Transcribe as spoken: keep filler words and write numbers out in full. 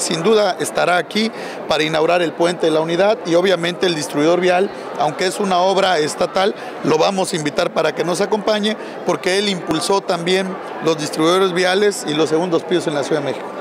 sin duda estará aquí para inaugurar el puente de la Unidad y obviamente el distribuidor vial, aunque es una obra estatal, lo vamos a invitar para que nos acompañe porque él impulsó también los distribuidores viales y los segundos pisos en la Ciudad de México.